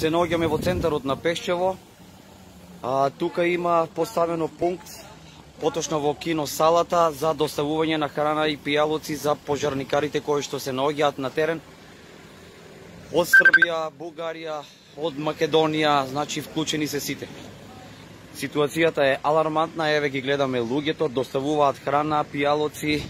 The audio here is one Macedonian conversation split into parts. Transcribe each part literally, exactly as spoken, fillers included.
Се наоѓаме во центарот на Пешчево. А, тука има поставено пункт, поточно во кино салата, за доставување на храна и пијалоци за пожарникарите кои што се наоѓаат на терен од Србија, Бугарија, од Македонија, значи вклучени се сите. Ситуацијата е алармантна, еве ги гледаме луѓето, доставуваат храна, пијалоци.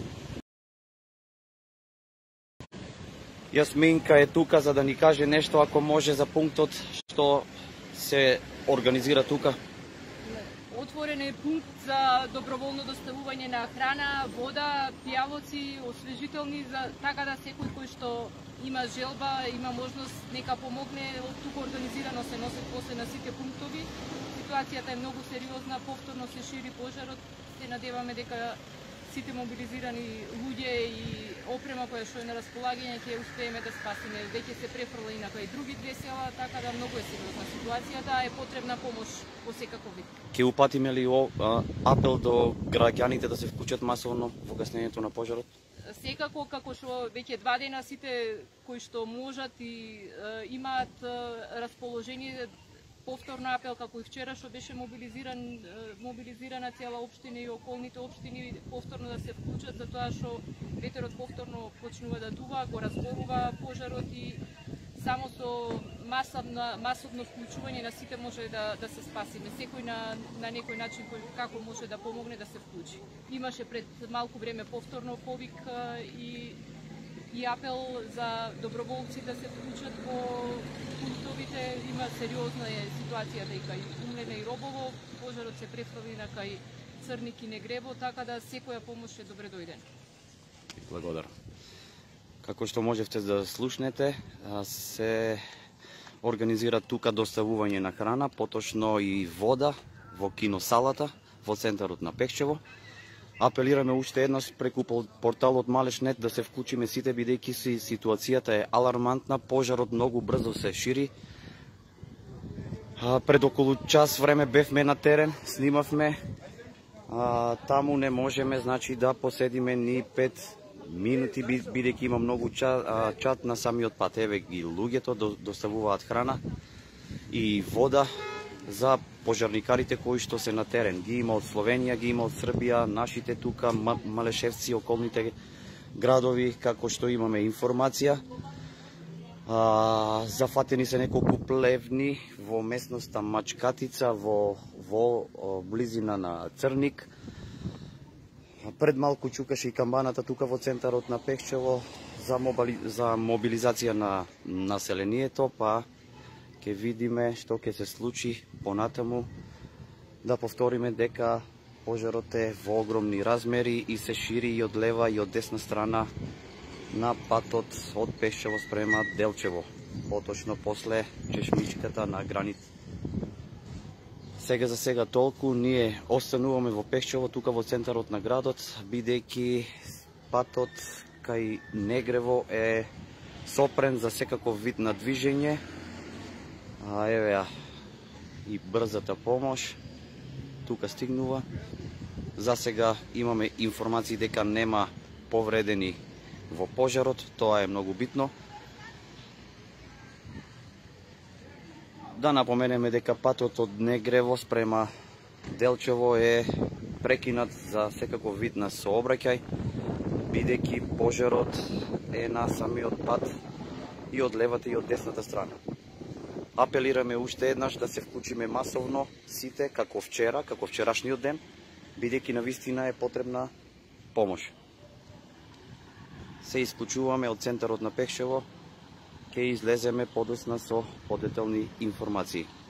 Јасминка е тука за да ни каже нешто, ако може, за пунктот што се организира тука. Отворен е пункт за доброволно доставување на храна, вода, пијалоци, освежителни, за, така да секој кој што има желба, има можност, нека помогне. Од тука организирано се носат после на сите пунктови. Ситуацијата е многу сериозна, повторно се шири пожарот. Се надеваме дека сите мобилизирани луѓе и опрема која што е на располагање ќе успееме да спасиме. Веќе се префрла инака и други две села, така да многу е сериозна ситуацијата, е потребна помош во секаков вид. Ќе упатиме ли о, а, апел до граѓаните да се вклучат масовно во гаснењето на пожарот? Секако, како што веќе два дена сите кои што можат и е, имаат е, расположение, повторно апел, како и вчера што беше мобилизиран, мобилизирана цела општина и околните општини, повторно да се вклучат, за тоа што ветерот повторно почнува да дува, го разборува пожарот и само со масовно, масовно вклучување на сите може да, да се спасиме. Секој на, на некој начин кој како може да помогне да се вклучи. Имаше пред малку време повторно повик и и апел за доброволци да се вклучат во пунктовите. Има сериозна е ситуацијата и кај Умлена и Робово, пожарот се префрли на кај Црник и Негрево, така да секоја помош е добре дојдена. Благодарам. Како што можевте да слушнете, се организира тука доставување на храна, поточно и вода во кино салата во центарот на Пешчево. Апелираме уште еднаш преку порталот Малешнет да се вклучиме сите, бидејќи си ситуацијата е алармантна, пожарот многу брзо се шири. А, пред околу час време бевме на терен, снимавме. А, таму не можеме, значи, да поседиме ни пет минути, бидејќи има многу чат, а, чат на самиот пат. Еве ги луѓето доставуваат храна и вода за пожарникарите кои што се на терен. Ги има од Словенија, ги има од Србија, нашите тука, Малешевци, околните градови, како што имаме информација. А, зафатени се неколку плевни во местноста Мачкатица, во, во близина на Црник. Пред малку чукаше и камбаната тука во центарот на Пешчево за, мобили, за мобилизација на населението, па ќе видиме што ќе се случи понатаму. Да повториме дека пожарот е во огромни размери и се шири и од лева и од десна страна на патот од Пешчево спрема Делчево, поточно после чешмичката на граница. Сега за сега толку, ние остануваме во Пешчево, тука во центарот на градот, бидејќи патот кај Негрево е сопрен за секаков вид на движење. А еве ја и брзата помош тука стигнува. За сега имаме информации дека нема повредени во пожарот, тоа е многу битно. Да напоменеме дека патот од Негрево спрема Делчево е прекинат за секаков вид на сообраќај, бидејќи пожарот е на самиот пат и од левата и од десната страна. Апелираме уште еднаш да се вклучиме масовно сите, како вчера, како вчерашниот ден, бидејќи навистина е потребна помош. Се исклучуваме од центарот на Пешчево, ќе излеземе подосна со подетелни информации.